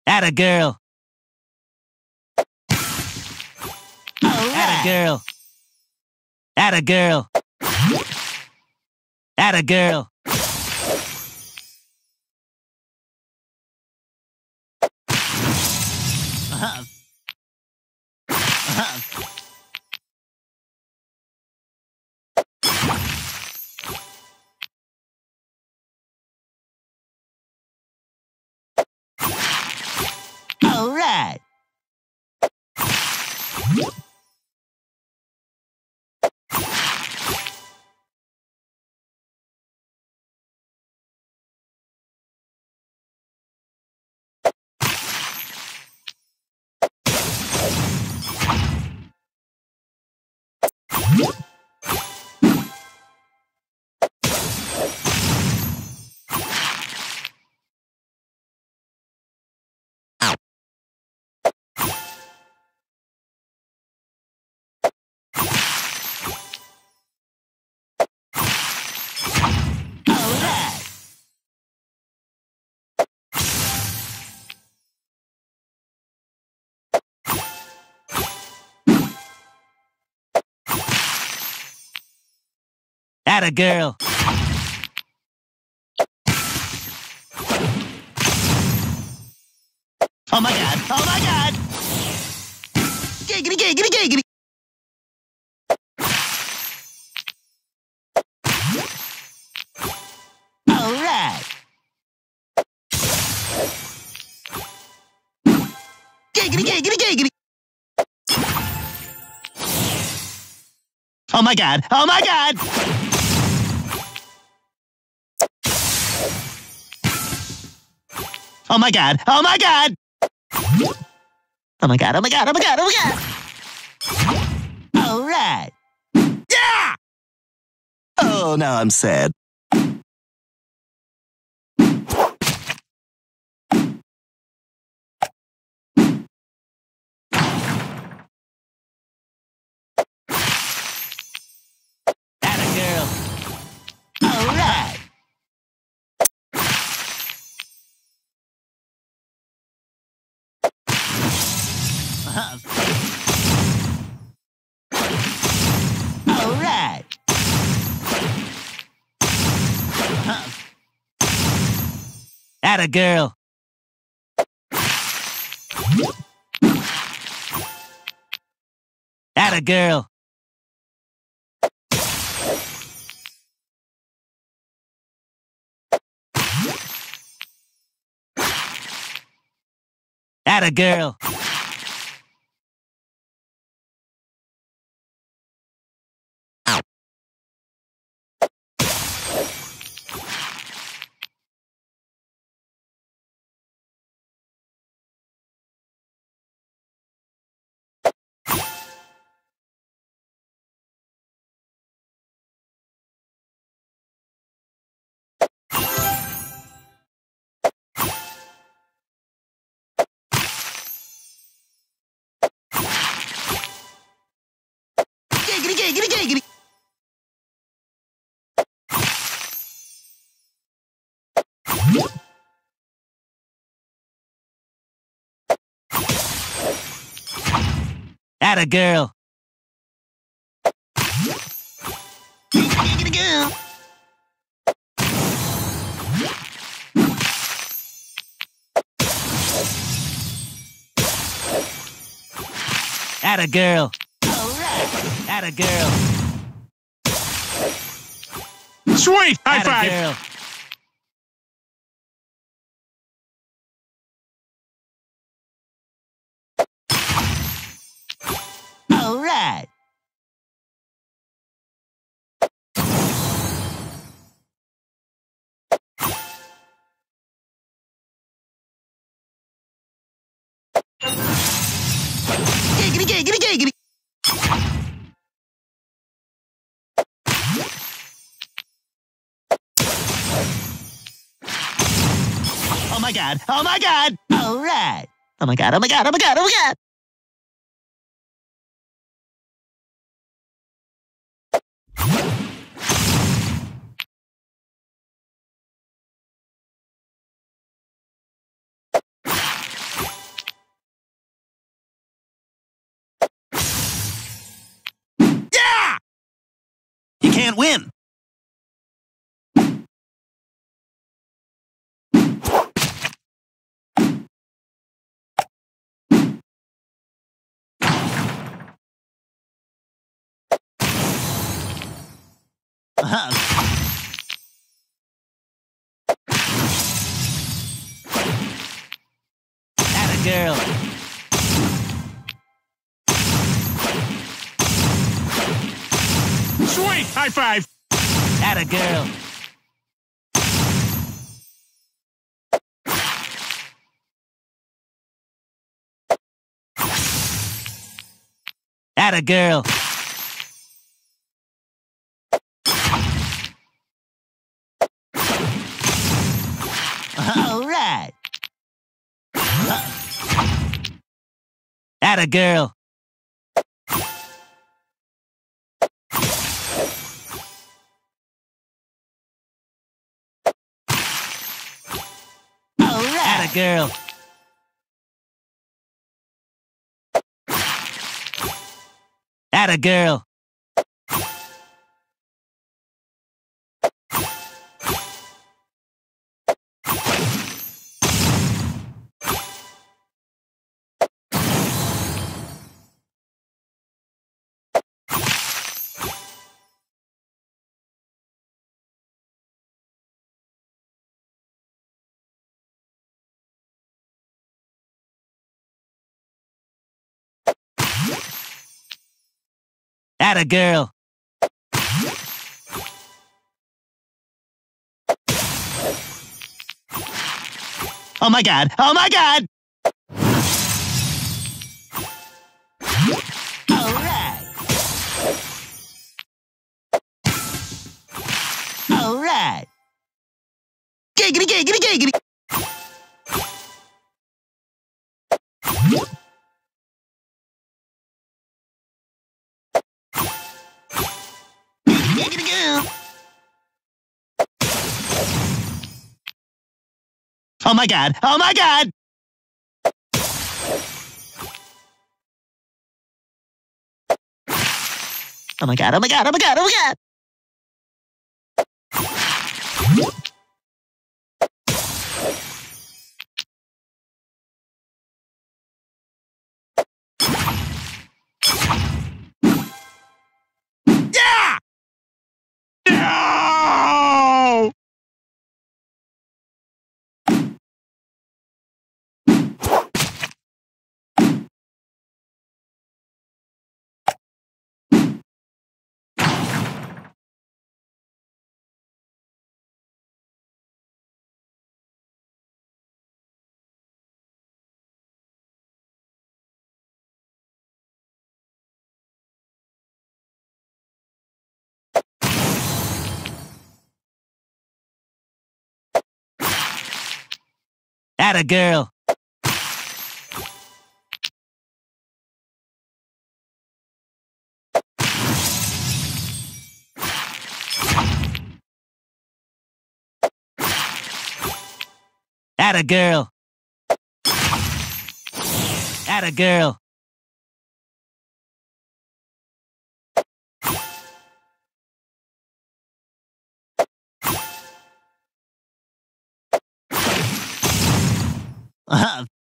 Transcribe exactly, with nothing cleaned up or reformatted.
Atta girl. All Atta right. girl. Atta girl. Atta girl. Uh-huh. Uh-huh. All right. All right. Atta girl. Oh my God. Oh my God. Giggity, giggity, giggity. All right. Giggity, giggity, giggity. Oh my God. Oh my God. Oh my God. Oh my God. Oh my God. Oh my God. Oh my God. Oh my God. All right. Yeah! Oh, now I'm sad. Atta girl. All right. Uh-huh. All right. Uh-huh. Atta girl. Atta girl. Atta girl. Giggity, giggity, giggity. Atta girl. Giggity, goo. Atta girl. All right. Atta girl. Sweet! High Atta five! girl. All right. Giggity, giggity, giggity. Oh my God. Oh my God. All right. Oh my God. Oh my God. Oh my God. Oh my God. can't win. Uh-huh. Atta girl. Sweet! High five! Atta girl. Atta girl. All right. Atta girl. All right. Atta girl. Atta girl. Atta girl. Oh my god! Oh my god! All right. All right. Giggity, giggity, giggity. Giggity, giggity, goo. Oh my god! Oh my god! Oh my god! Oh my god! Oh my god! Oh my god! Yeah! No! Atta girl. Atta girl. Atta girl. Uh-huh.